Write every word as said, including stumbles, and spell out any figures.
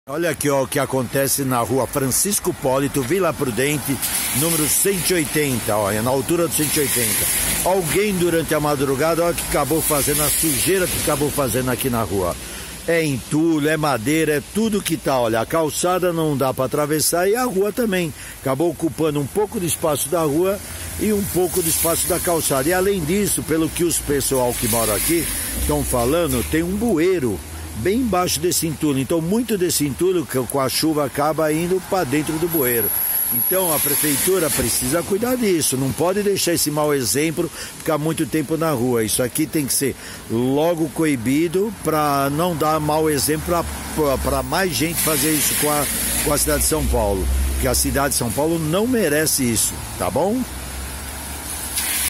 Olha aqui ó, o que acontece na rua Francisco Hipólito, Vila Prudente, número cento e oitenta, ó, na altura do cento e oitenta. Alguém durante a madrugada, olha o que acabou fazendo, a sujeira que acabou fazendo aqui na rua. É entulho, é madeira, é tudo que tá, olha, a calçada não dá para atravessar e a rua também. Acabou ocupando um pouco do espaço da rua e um pouco do espaço da calçada. E além disso, pelo que os pessoal que moram aqui estão falando, tem um bueiro bem embaixo desse entulho, então muito desse entulho com a chuva acaba indo para dentro do bueiro. Então a prefeitura precisa cuidar disso, não pode deixar esse mau exemplo ficar muito tempo na rua. Isso aqui tem que ser logo coibido para não dar mau exemplo para mais gente fazer isso com a, com a cidade de São Paulo, porque a cidade de São Paulo não merece isso, tá bom?